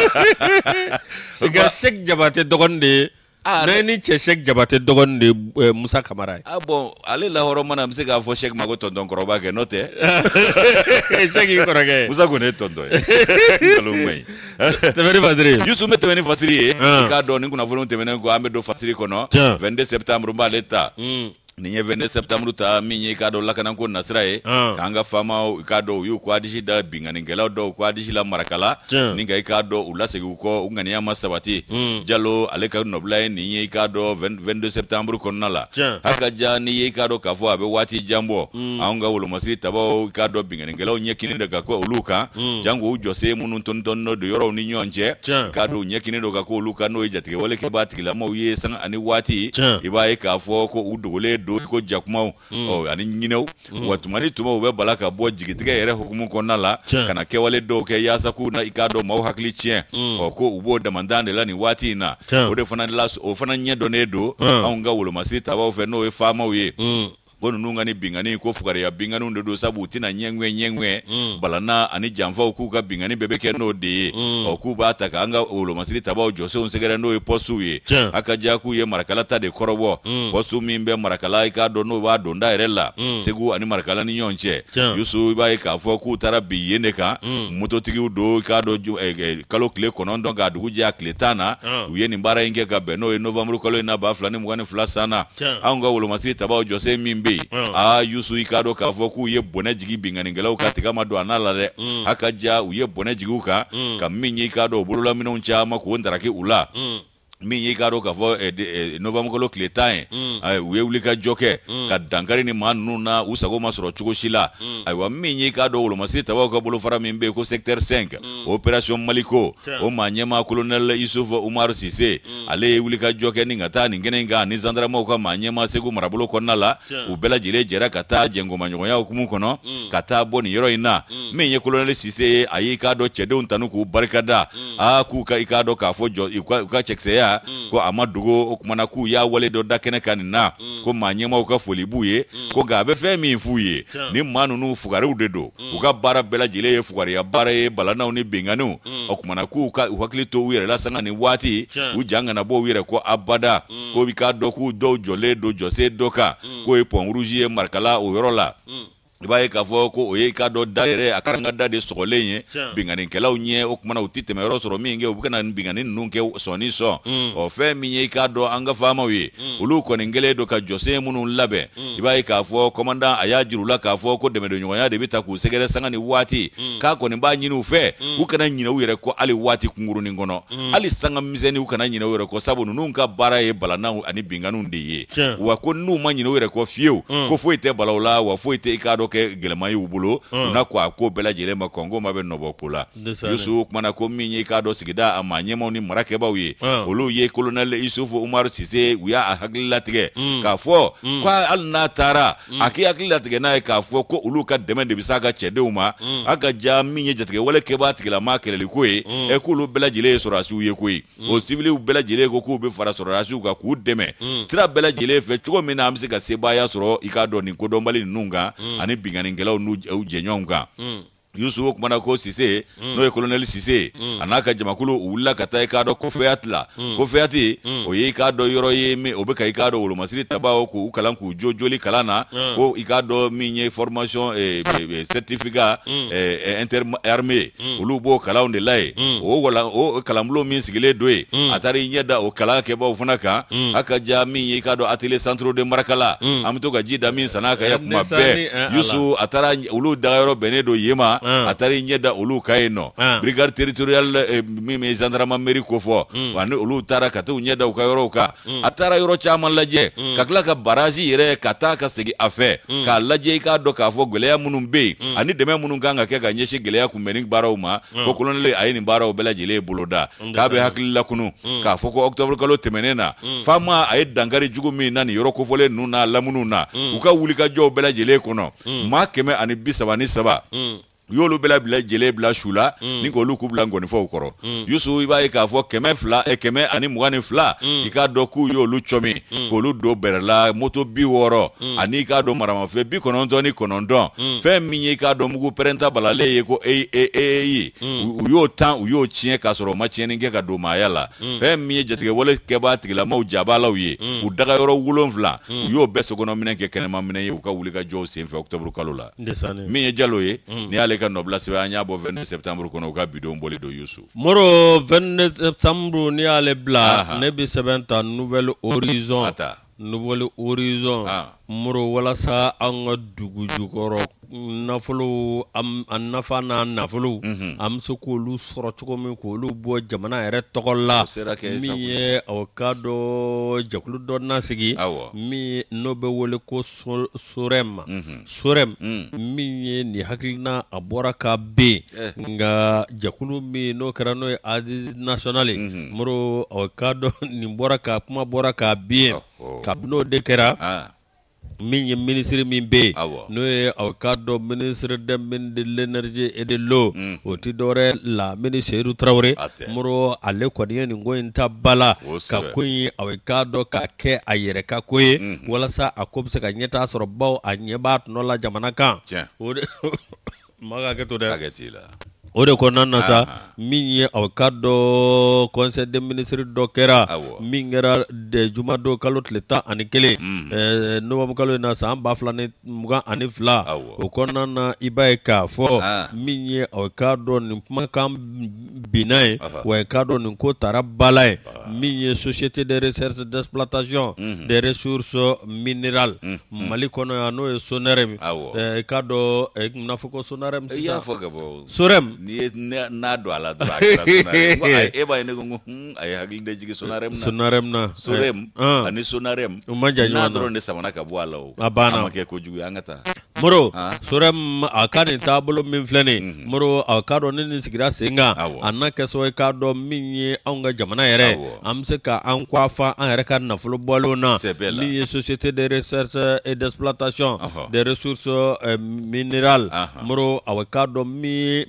B: Sika Sɛki Jabate dɔgɔnin de ye ne ni cɛ Sɛki Jabate dɔgɔnin de ye Musa Kamara ye
A: ah bon ale lahɔrɔ mana n bɛ se k'a fɔ Sɛki ma ko tonton kɔrɔba kɛ n'o tɛ
B: Sɛki kɔrɔkɛ
A: Musa kɔni ye tonton ye nkalon ma ɲi
B: tɛmɛni fasiri
A: Yusu n bɛ tɛmɛ ni fasiri ye i k'a dɔn ni kunnafoniw tɛmɛnen kɔ an bɛ don fasiri kɔnɔ vingt-deux septembre n b'ale ta nin ye vingt-deux septembre ta min ye i k'a dɔn lakanako nasira ye k'an ka faamaw i k'a dɔn u y'u ko adisi da binganikɛlaw dɔw ko adisi la marakala ni ka i k'a dɔn u lasegin u kɔ u ŋaniya ma sabati Jalo ale ka nɔbila ye nin ye i k'a dɔn vingt-deux septembre kɔnɔna la hakaja n'i ye i k'a dɔn k'a fɔ a bɛ waati jan bɔ anw ka wolomasiri tabaw i k'a dɔn binganikɛlaw ɲɛkini de ka kɛ olu kan jango u jɔsen minnu tɔnitɔnin don yɔrɔw ni ɲɔgɔn cɛ k'a dɔn u ɲɛkini don ka kɛ olu kan n'o ye jatigɛwale kɛbaa tigilamaw ye sanga ani waati i b'a ye k'a fɔ ko u dogolen do ko jakumaw ani ɲinɛw wa tuma ni tuma u bɛ bala ka bɔ jigitigɛ yɛrɛ hukumu kɔnɔna la ka na kɛwale dɔw kɛ yaasa k'u na i k'a dɔn maaw hakili tiɲɛ ɔ ko u b'o damandan de la nin waati in na o de fana la o fana ɲɛ dɔnnen don anw ka wolomasiri tabaw fɛ n'o ye faamaw ye ko ninnu ka ni bingani ko fugariya binganiw de don sabu u tɛna ɲɛŋuɛ ɲɛŋuɛ balana ani janfaw k'u ka bingani bɛɛ bɛ kɛ n'o de ye ɔ k'u b'a ta k'an ka wolomasiri tabaw jɔsenw sɛgɛrɛ n'o ye pɔsiw ye a ka diya k'u ye marakala ta de kɔrɔbɔ pɔsiw min bɛ marakala i k'a dɔn n'o b'a donda yɛrɛ la Segu ani marakala ni ɲɔgɔn cɛ Yusu i b'a ye k'a fɔ k'u taara bi yen de kan mototigiw don i k'a dɔn kalo tile kɔnɔntɔn k'a dugu jɛ a tile tan na u ye nin baara in kɛ ka bɛn n'o ye novembre kalo in na ba fila ni mugan ni fila san na anw ka wolomasiri tabaw jɔsen min bɛ yen aa Yusu i k'a dɔn k'a fɔ k'u ye bɔnɛ jigi binganikɛlaw ka tiga ma don a n'a la dɛ a ka diya u ye bɔnɛ jigi u kan ka min ye i k'a dɔn u bololaminɛw caman k'o ndaraki u la min y'i k'a dɔn k'a fɔ novembre kalo tile tan ye u ye wuli ka jɔ kɛ ka dankari ni maa ninnu na u sago ma sɔrɔ cogo si la ayiwa min y'i k'a dɔn wolomasiri tabaw ka bolofara min bɛ yen ko secteur cinq opération Maliko o maa ɲɛmaa colonel Isufu Umaru Sise ale ye wuli ka jɔ kɛ ni ka taa nin kɛnɛ in kan ni gendarmew ka maa ɲɛmaa Segu marabolo kɔnɔna la u bɛɛ lajɛlen jɛra ka taa jɛngomaɲɔgɔnya hukumu kɔnɔ ka taa bɔ nin yɔrɔ in na min ye colonel Sise ye a y'i k'a dɔn cɛdenw tanu k'u barikada aa k'u ka i k'a dɔn k'a fɔ jɔ u ka cɛkisɛya ko a ma dogo o kumana k'u y'a wale dɔ da kɛnɛ kan nin na ko maa ɲɛmaw ka foli b'u ye ko nka a bɛ fɛn min f'u ye ni maa ninnu fugariw de don u ka baara bɛɛ lajɛlen ye fugariya baara ye balanaw ni benganiw o kumana k'u ka u hakili to u yɛrɛ la sanga nin waati u jan kana bɔ u yɛrɛ ko abada ko bi k'a dɔn k'u dɔw jɔlen don jɔsen dɔ kan k'o ye pont rouge ye marikala o yɔrɔ la i b'a ye k'a fɔ ko o ye i k'a dɔn da yɛrɛ a kan ka da de sɔgɔlen ye binganikɛlaw ɲɛ o kumana u tɛ tɛmɛ yɔrɔ sɔrɔ min kɛ u bɛ ka na bingani ninnu kɛ sɔni sɔn ɔ fɛn min ye i k'a dɔn an ka faamaw ye olu kɔni kɛlen don ka jɔsen minnu labɛn i b'a ye k'a fɔ kɔmandan a y'a jira u la k'a fɔ ko dɛmɛdonɲɔgɔnya de bɛ ta k'u sɛgɛrɛ sanga ni waati k'a kɔni b'a ɲini u fɛ u kana ɲinɛ u yɛrɛ kɔ hali waati kunkurunin kɔnɔ hali sanga misɛnnin u kana ɲinɛ u yɛrɛ kɔ sabu ninnu ka baara ye balanaw ani binganiw de ye wa ko n'u ma ɲinɛ u yɛrɛ kɔ fiyewu ko foyi tɛ bala u la wa foyi tɛ i k'a dɔn kɛ gɛlɛma ye u bolo u na ko a ko bɛɛ lajɛlen ma kɔngo ma bɛ nɔbɔ ko la Yusu kumana ko min ye i k'a dɔn sigida a maa ɲɛmaw ni marakɛbaw ye olu ye colonel Isufu Umaru Sise u y'a hakili latigɛ k'a fɔ ko hali n'a taara a k'i hakili latigɛ n'a ye k'a fɔ ko olu ka dɛmɛ de bɛ s'a ka cɛdenw ma a ka ja min ye jatigɛwale kɛbaa tigilama kɛlɛliko ye ɛ k'olu bɛɛ lajɛlen ye sɔrɔdasiw ye koyi o civiliw bɛɛ lajɛlen ko k'u bɛ fara sɔrɔdasiw kan k'u dɛmɛ sira bɛɛ lajɛlen fɛ cogo min na an bɛ se ka sebaaya sɔrɔ i k'a dɔn nin kodɔnbali ninnu kan ani binganikɛlaw n'u jɛɲɔgɔnw kan Yusu kumana ko Sise no ye colonel Sise anaka jamakulu wula kata ikado kofeyat la kofeyati o ye ikado yoro ye me obeka ikado wolo masiri tabao ku ukalan ku jojoli kalana ko ikado minye formation e certificat e inter armée ulu bo kalaw de lay o wala o kalamlo min sigile doe atari nyeda o kala ke ba funaka aka ja minye ikado atelier centro de Marakala amto ga jida min sanaka ya kuma be Yusu atara ulu dagayoro benedo yema atari nyeda ulu kaino brigade territorial mimi gendarmerie ko fo wani ulu tara katu nyeda ukayoro ka atara yoro chama laje kakla ka baraji yere kata ka segi afe ka laje ka do ka fo geleya munum be ani deme munum ganga ke ga nyeshi geleya ku mening barawma ko kolonele ayini baraw bela jele buloda ka be hakilla kunu ka fo ko octobre kalo temenena fama ay dangari jugu mi nani yoro ko fole nuna lamununa uka wulika jo bela jele kono ma keme ani bisabani saba yolu bela bela jele bela shula ni ko luku bla ngoni fo koro Yusu iba e ka fo keme fla e keme ani mugani fla ika do ku yolu chomi ko lu do berla moto bi woro ani ka do marama fe bi konondo ni konondo fe minye ka do mugu perenta balale ye ko e e e uyo tan uyo chien ka soro ma chien nge ka do mayala fe minye jetige wole ke ba tigila ma ujabala uye u daga yoro wulon fla uyo beso gono minen ke kenema minen ye ka wuli ka jo sen fe octobre kalola minye jalo ye ni ale ka nobla se anya bo vingt septembre kono ka bidon mboli do Yusu
B: moro vingt septembre ni ale bla ne bi sebenta nouvelle horizon ata nouvelle horizon moro wala sa anga dugu jukoro nafolo am nafa na nafolo am so ko lu soro cogo min ko lu bo jamana yɛrɛ tɔgɔ la min ye awokado jakulu dɔ nasigi min no bɛ wele ko sorem sorem min ye ni hakilina a bɔra ka be nga jakulu min no kɛra no ye Assises nationales moro awokado nin bɔra ka kuma bɔra ka be ka no de kɛra min ye ministre min be no ye awokado ministre de de l'énergie et de l'eau o ti dore la ministre Traoré moro ale kɔni ni ngo inta bala ka koyi awokado ka kɛ a yɛrɛ ka koyi walasa a ko bɛ se ka ɲɛta sɔrɔ baw a ɲɛba tɔnɔ la jamana kan o de maga kɛ to dɛ o de kɔnɔna na sa min ye awokado conseil des ministres dɔ kɛra min kɛra de juma don kalo tile tan ani kelen novembre kalo in na san ba fila ni mugan ani fila o kɔnɔna na i b'a ye k'a fɔ min ye awokado nin kumakan binna ye wa awokado nin ko taara bala ye min ye société de recherche d'exploitation des ressources minérales Mali kɔnɔ yan n'o ye Sonarem i k'a dɔn i kun bɛna fɔ ko Sonarem sisan Sorem
A: ni na do ala do Sonarem ay e bay ne go ay hagil de jigi Sonarem na
B: Sonarem na
A: Sorem ani Sonarem na do ne samana ka bo ala o
B: abana
A: ke ko jugu angata
B: moro Sorem akani tabolo min flene moro akado ne ni sigira senga anaka so e ka do min ye anga jamana yere am se ka an kwafa an yere ka nafolo bolo na min ye société de recherche et d'exploitation des ressources minérales moro awakado mi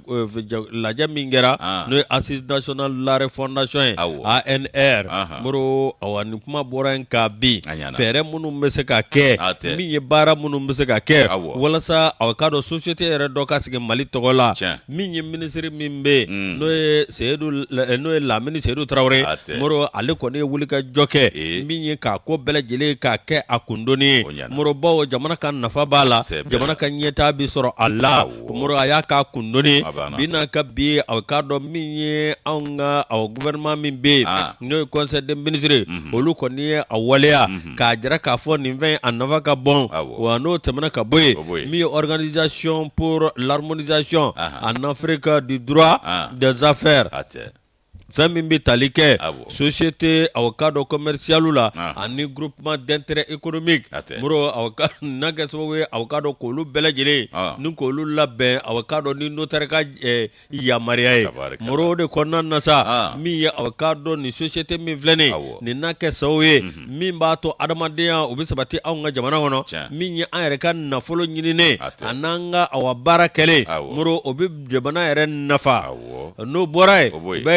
B: laja mingera no Assises nationales de la refondation A N R moro awani kuma bora en ka bi fere munu mbese ka ke min ye bara munu mbese ka ke walasa awakado société yɛrɛ dɔ ka sigi Mali tɔgɔ la min ye ministre min be no ye Seydou no ye Lamini Seydou Traoré moro ale kɔni ye wuli ka jɔ kɛ min ye k'a ko bɛɛ lajɛlen k'a kɛ a kundoni moro bawo jamana ka nafa b'a la jamana ka ɲɛtaa bi sɔrɔ a la moro a y'a k'a kundoni bina ka bi awokado min ye anw ka aw gouvernement min be no ye conseil des ministres olu kɔni ye a waleya k'a jira k'a fɔ nin fɛn a nafa ka bon wa n'o tɛmɛna ka bɔ yen min ye organisation pour l'harmonisation en Afrique du droit des affaires fɛn min bɛ tali kɛ société awokado commercial la ani groupement d'intérêt économique moro awokado n'a kɛ sababu ye awokado k'olu bɛɛ lajɛlen ni k'olu labɛn awokado ni notaire ka yamaruya ye moro de kɔnɔna na sa min ye awokado ni société min filɛ nin nin n'a kɛ sababu ye min b'a to adamadenya o bɛ sabati anw ka jamana kɔnɔ min ye an yɛrɛ ka nafolo ɲininen a n'an ka awa baara kɛlen moro o bɛ jamana yɛrɛ nafa n'o bɔra ye o bɛ k'a fɔ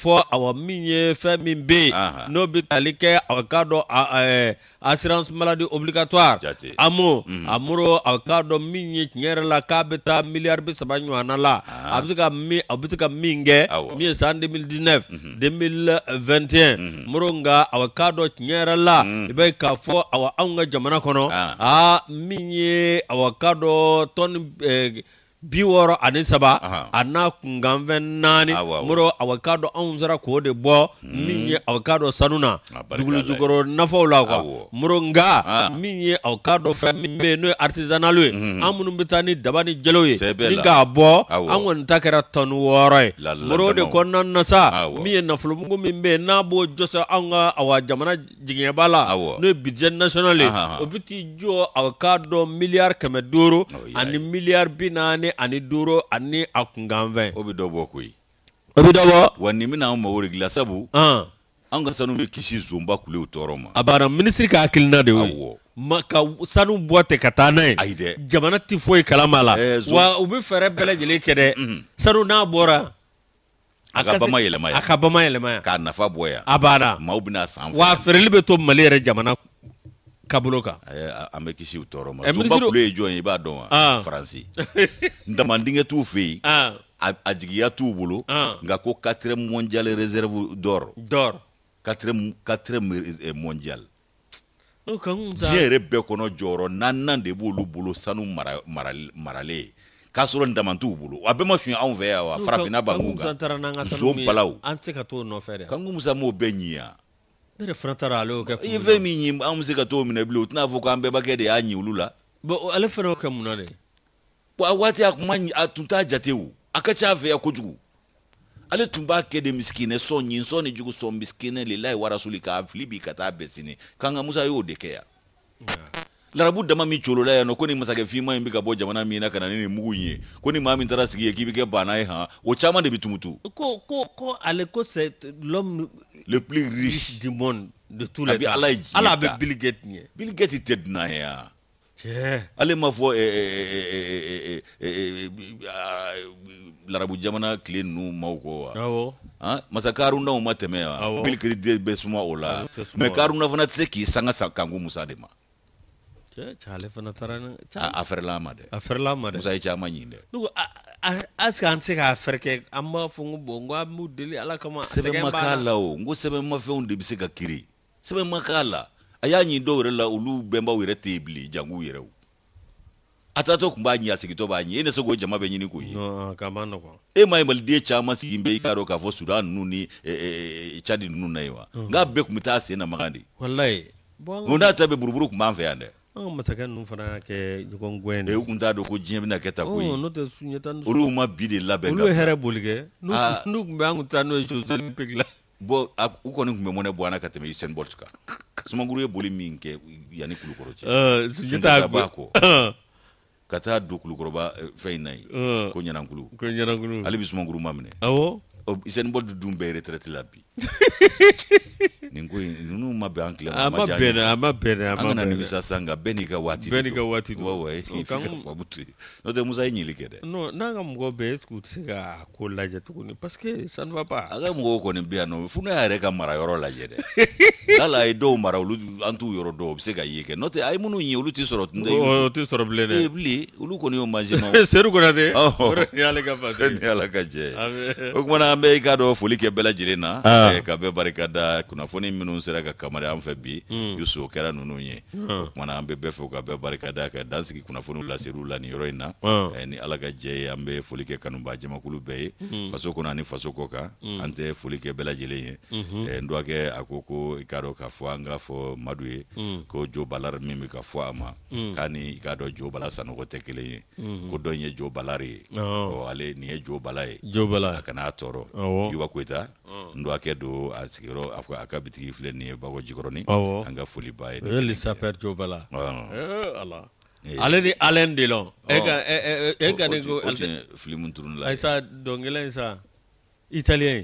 B: fɔ awa min ye fɛn min bɛ yen n'o bɛ tali kɛ a k'a dɔn assurance maladie obligatoire amo amuro a k'a dɔn min ye tiɲɛ yɛrɛ la k'a bɛ taa miliyari bi saba ɲɔgɔnna la a bɛ se ka min a bɛ se ka min kɛ min ye san deux mille dix-neuf deux mille vingt et un muro nka a k'a dɔn tiɲɛ yɛrɛ la i bɛ k'a fɔ awa anw ka jamana kɔnɔ a min ye awa k'a dɔn tɔni bi wɔɔrɔ ani saba a n'a kunkanfɛn naani muro awa k'a dɔn anw sera k'o de bɔ min ye awa k'a dɔn sanu na dugukolo jukɔrɔ nafaw la quoi muro nka min ye awa k'a dɔn fɛn min bɛ yen n'o ye artisanal ye an minnu bɛ taa ni daba ni jɛlew ye ni k'a bɔ an kɔni ta kɛra tɔni wɔɔrɔ ye muro de kɔnɔna na sa min ye nafolomugu min bɛ yen n'a b'o jɔsɛ anw ka awa jamana jigiɲɛba la n'o ye budget national ye o bɛ t'i jɔ awa k'a dɔn miliyari kɛmɛ duuru ani miliyari bi naani ani duuru ani a kunkanfɛn
A: o bɛ dɔ bɔ koyi
B: o bɛ dɔ bɔ
A: wa nin bɛna anw mago de dilan sabu an ka sanu bɛ kisi zonba kulew tɔɔrɔ ma
B: a banna minisiri ka hakilina de y'o ye ka sanu bɔ ten ka taa n'a ye
A: ayi dɛ
B: jamana tɛ foyi kalama la wa u bɛ fɛɛrɛ bɛɛ lajɛlen kɛ dɛ sanu n'a bɔra
A: a ka bama yɛlɛma yan
B: a ka bama yɛlɛma yan
A: k'a nafa bɔ yan
B: a banna
A: maaw bɛna san
B: wa feereli bɛ to Mali yɛrɛ jamana kabolo kan
A: an bɛ kisi u tɔɔrɔ ma zonba kule ye jɔn ye i b'a dɔn wa Faransi ndamadenkɛ t'u fɛ yen a jigiya t'u bolo nka ko quatrième mondial réserve d'or
B: d'or
A: quatrième quatrième mondial diɲɛ yɛrɛ bɛɛ kɔnɔ jɔyɔrɔ naaninan de b'olu bolo sanu maralen k'a sɔrɔ ndama t'u bolo a bɛɛ ma fiɲɛ anw fɛ yan wa farafinna bangun kan nson balaw
B: an tɛ se ka t'o nɔfɛ dɛ
A: Kanku Musa m'o bɛɛ ɲi yan
B: ne de fana taara ale y'o kɛ
A: i ye fɛn min ɲi anw bɛ se ka t'o minɛ bilen o tɛna fɔ k'an bɛɛbakɛ de y'a ɲi olu la
B: bon ale fana y'o kɛ mun na de
A: a waati a kuma a tun t'a jate o a ka ca a fɛ yan kojugu ale tun b'a kɛ de misikinɛ sɔn ɲin sɔn ni jugu sɔn misikinɛ lilahi wa rasuli k'a fili bi ka taa bɛɛ sini Kanku Musa y'o de kɛ yan larabu dama min colola yan nɔ ko ni masakɛ finman in bɛ ka bɔ jamana min na ka na ni nin mugu in ye ko ni maa min taara sigi ye k'i bɛ kɛ banna ye han o caman de bɛ tumutu
B: ko ko ko ale ko c'est l'homme
A: le plus riche
B: du monde de tous les temps
A: ala
B: ala bɛ Bill Gates ɲɛ
A: Bill Gates tɛ dunan ye yan
B: cɛ
A: ale ma fɔ larabu jamana tile ninnu maaw kɔ wa
B: awɔ
A: masa Karundaw ma tɛmɛ wa Bill Gates bɛ suma o la mais Karunda fana tɛ se k'i sanga Kanku Musa de ma
B: ale fana taara
A: a fɛrɛla ma dɛ
B: a fɛrɛla ma dɛ
A: Musa ye caman ɲin dɛ
B: est-ce que an tɛ se k'a fɛrɛ kɛ an b'a fɔ n ko bon n ko an b'u deli ala kama
A: sɛbɛn ma k'a la o n ko sɛbɛn ma fɛnw de bɛ se ka kiri sɛbɛn ma k'a la a y'a ɲin dɔw yɛrɛ la olu bɛnbaw yɛrɛ tɛ yen bilen jangu yɛrɛ o a taatɔ tun b'a ɲi a sigitɔ b'a ɲi e ne se k'o jama bɛ ɲini k'o ye
B: k'a ma nɔgɔn
A: e ma ye maliden caman sigi bɛ i k'a dɔn k'a fɔ Sudan ninnu ni Cadi ninnu na ye wa nka bɛɛ tun bɛ taa sen na makan de
B: walayi
A: o n'a ta bɛ buruburu tun b'an fɛ yan dɛ
B: an masakɛ ninnu fana kɛ ɲɔgɔn gɛn de
A: u tun t'a dɔn ko diɲɛ bɛna kɛ ta ko ye
B: n'o tɛ Sunjata ni
A: olu ma bi de labɛn
B: olu ye hɛrɛ boli kɛ n'u tun bɛ an kun taa n'o ye Jeux olympiques la
A: bon u kɔni tun bɛ mɔnɛ bɔ an na ka tɛmɛ Usain Bolt kan Sumankuru ye boli min kɛ yanni Kulukɔrɔ cɛ
B: Sunjata
A: b'a kɔ ka taa don Kulukɔrɔba fɛn in na yen ko Ɲanankulu
B: ko Ɲanankulu
A: ale bɛ Sumankuru ma minɛ
B: awɔ
A: Usain Bolt dun bɛɛ retraite la bi nin ko in ninnu ma bɛn an tile
B: a ma bɛn a ma bɛn a ma
A: an kana nimisa san nka bɛɛ n'i ka waati
B: bɛɛ n'i ka waati
A: don wa wa i ka faamu to yen n'o tɛ Musa ye ɲinili kɛ dɛ
B: non n'an ka mɔgɔw bɛɛ est-ce que u tɛ se ka ko lajɛ tuguni parce que ça ne va pas
A: a ka mɔgɔw kɔni bɛ yan nɔ fo n'a yɛrɛ ka mara yɔrɔ lajɛ dɛ n'ala ye dɔw mara olu an t'u yɔrɔ dɔn o bɛ se ka ye kɛ n'o tɛ a ye minnu ye olu tɛ sɔrɔ tun tɛ
B: o tɛ sɔrɔ bilen dɛ
A: ee bilen olu kɔni y'o mansin ma
B: Seru Konate ni ala ka fa
A: ni ala ka jɛ o kumana an bɛ i k'a dɔn foli kɛ bɛɛ lajɛlen na ka bɛɛ barika da kunnafoni minnu sera ka kamari an fɛ bi Yusu o kɛra ninnu ye o kumana an bɛ bɛɛ fɔ ka bɛɛ barika da ka dan sigi kunnafoniw laseriw la nin yɔrɔ in na ni ala ka jɛ ye an bɛ foli kɛ kanuba jamakulu bɛɛ ye faso kɔnɔ ani faso kɔ kan an tɛ foli kɛ bɛɛ lajɛlen ye n dɔgɔkɛ a ko ko i k'a dɔn k'a fɔ an k'a fɔ Madu ye ko Jo Balari min bɛ ka fɔ a ma k'a ni i k'a dɔn Jo Bala Sanogo tɛ kelen ye ko dɔ in ye Jo Balari ye ale nin ye Jo Bala ye
B: Jo Bala
A: a kana tɔɔrɔ Yuba Koyita n dɔgɔkɛ don a sigiyɔrɔ a ka bitigi filɛ nin ye Bakɔ Jikɔrɔni an ka foli ba ye
B: o ye le sapeur Jo Bala ala ale ni Alain Delon e ka e ka ne ko
A: film turun la
B: ayisa dɔnkɛla in sa italien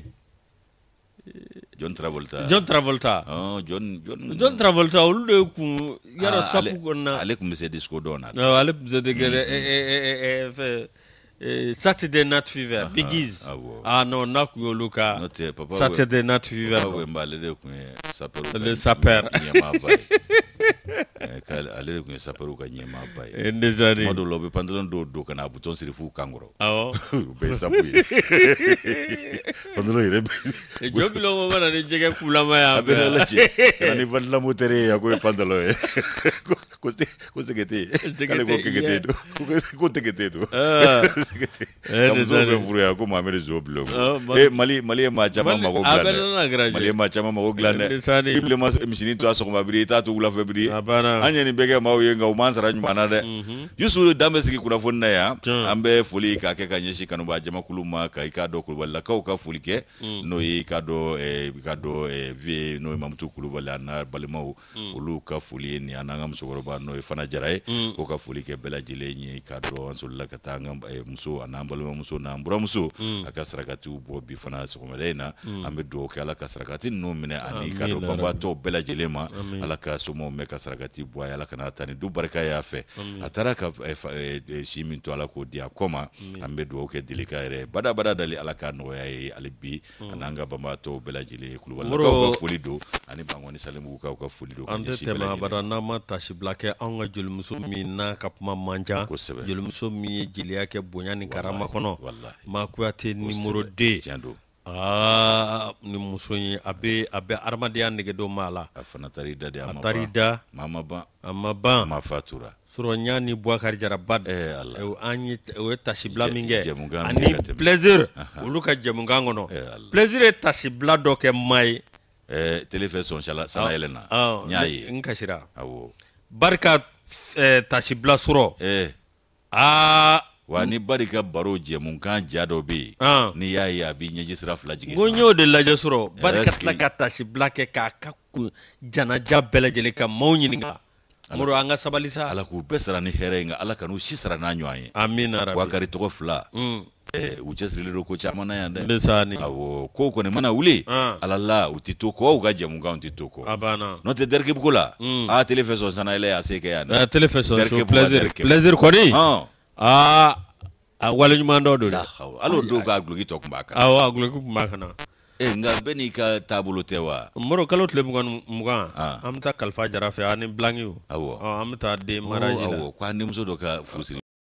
A: John Travolta
B: John Travolta
A: oh John John
B: John Travolta olu de kun yara sapu kɔnɔna
A: ale kun bɛ se disco dɔn na
B: ale kun bɛ se de kɛ fɛ Saturday Night Fever, Biggies. Ah non, n'a ku yolu ka Saturday Night Fever. Le sapeur.
A: Ale kun saperu ka nyema baye
B: ndezani
A: modo lobe pantalon do do kana bouton sirifu kangoro
B: awo
A: be sapuye pantalon ire
B: e jobilo mo bana ni jege kulama ya
A: be la ci ni vandla motere ya ko pantalon ko se ko se gete kale ko gete do ko te gete do
B: ah
A: ndezani ko furu ya ko mamere jobilo e mali mali ma chama ma ko glande mali ma chama ma ko glande ible ma misini to aso ma biri ta to ula febri anya ni bege ma yenga o mansara nyumana de yusu dambe sigi kuna fonna ya ambe fuli ka ke kanyeshi kanu ba jama kuluma ka ikado kulubala ka ka fuli ke no ikado e ikado e vie no mamtu kulubala na balemaw ulu ka fuli ni ananga musogoroba no fana jaray ko ka fuli ke bela jile ni ikado ansulla ka tanga muso anambalema muso na mbura muso aka sarakati bo bi fana sokomelena ambe do ke ala ka sarakati no mine ani ikado bamba to bela jile ma ala ka somo me ka sarakati bo ala kana tani du barka ya fe atara ka shimin to ala ko dia koma ambe do ke dilika re bada bada dali ala ka no yayi alibi ananga bamba to bela jile kulubala ko fuli do ani bangoni salemu ka ko fuli do
B: ande tema bada na mata shi blake anga julmuso mi na kapma manja julmuso mi jiliya ke bonya ni karama kono ma kuate numero deux ah ni muso yi abe abe armadiya nege do mala
A: afana tarida de amaba
B: tarida
A: mama ba
B: amaba
A: ma fatura
B: suro nyani Boubacar Jarabad
A: eh Allah
B: e anyi e tasibla minge ani plaisir uluka jemunga ngono plaisir e tasibla do ke mai
A: eh télévision sala sana elena
B: nyaayi nkashira
A: awo
B: barka tasibla suro
A: eh
B: ah
A: wani barika baro je mun kan jado bi ni yayi abi nyeji sira flajige
B: gonyo de la jesuro barka tlakata si blake ka ka jana jabele jele ka mawnyinga muro anga sabalisa
A: ala ku besara ni herenga ala kanu shisara na nyoaye
B: amina rabbi
A: wakari to fla eh ujesri lero ko chamana yande
B: besani
A: awo ko ko ne mana wuli ala la utito ko ugaje mun kan utito ko
B: abana
A: no te derke bukola a télévision sana ile aseke yana
B: a télévision so plaisir plaisir ko ni ah wala ñu mando do
A: alo do ga glugi tok mbaka
B: ah glugi mbaka na
A: e nga beni ka tabulo tewa
B: moro kalot le mugan mugan amta kalfa jarafe ani blangu
A: awo
B: amta de maraji
A: awo kwa ni muso do ka fusi